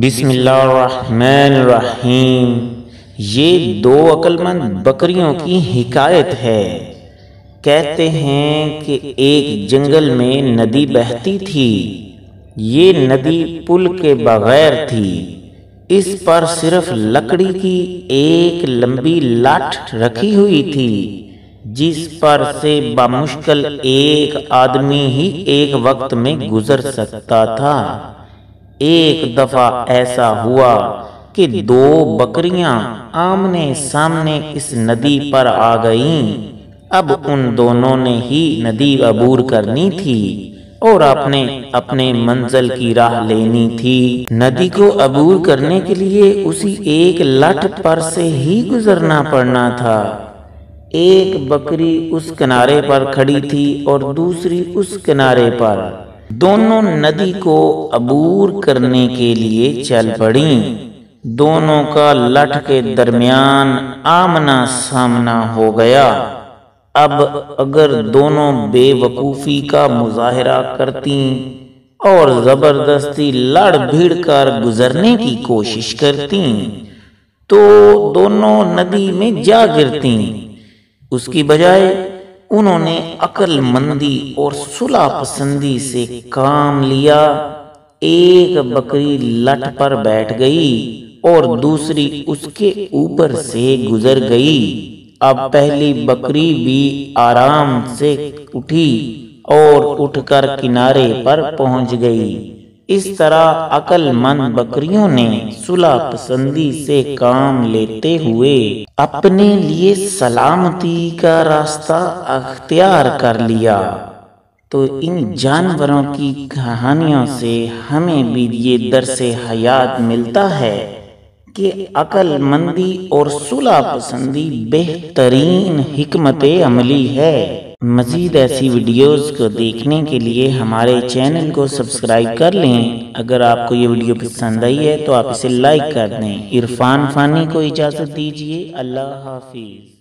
بسم اللہ الرحمن الرحیم۔ یہ دو عقل مند بکریوں کی حکایت ہے۔ کہتے ہیں کہ ایک جنگل میں ندی بہتی تھی۔ یہ ندی پل کے بغیر تھی۔ اس پر صرف لکڑی کی ایک لمبی لاٹھ رکھی ہوئی تھی، جس پر سے بمشکل ایک آدمی ہی ایک وقت میں گزر سکتا تھا۔ ایک دفعہ ایسا ہوا کہ دو بکریاں آمنے سامنے اس ندی پر آ گئیں۔ اب ان دونوں نے ہی ندی عبور کرنی تھی اور اپنے منزل کی راہ لینی تھی۔ ندی کو عبور کرنے کے لیے اسی ایک لٹھ پر سے ہی گزرنا پڑنا تھا۔ ایک بکری اس کنارے پر کھڑی تھی اور دوسری اس کنارے پر۔ دونوں ندی کو عبور کرنے کے لیے چل پڑیں۔ دونوں کا لٹھ کے درمیان آمنا سامنا ہو گیا۔ اب اگر دونوں بے وقوفی کا مظاہرہ کرتیں اور زبردستی لڑ بھیڑ کر گزرنے کی کوشش کرتیں تو دونوں ندی میں جا گرتیں۔ اس کی بجائے انہوں نے عقل مندی اور صلح پسندی سے کام لیا۔ ایک بکری لٹھ پر بیٹھ گئی اور دوسری اس کے اوپر سے گزر گئی۔ اب پہلی بکری بھی آرام سے اٹھی اور اٹھ کر کنارے پر پہنچ گئی۔ اس طرح عقل مند بکریوں نے صلح پسندی سے کام لیتے ہوئے اپنے لیے سلامتی کا راستہ اختیار کر لیا۔ تو ان جانوروں کی کہانیوں سے ہمیں بھی یہ درس حیات ملتا ہے کہ عقل مندی اور صلح پسندی بہترین حکمت عملی ہے۔ مزید ایسی ویڈیوز کو دیکھنے کے لیے ہمارے چینل کو سبسکرائب کر لیں۔ اگر آپ کو یہ ویڈیو پسند آئی ہے تو آپ اسے لائک کر دیں۔ عرفان فانی کو اجازت دیجیے۔ اللہ حافظ۔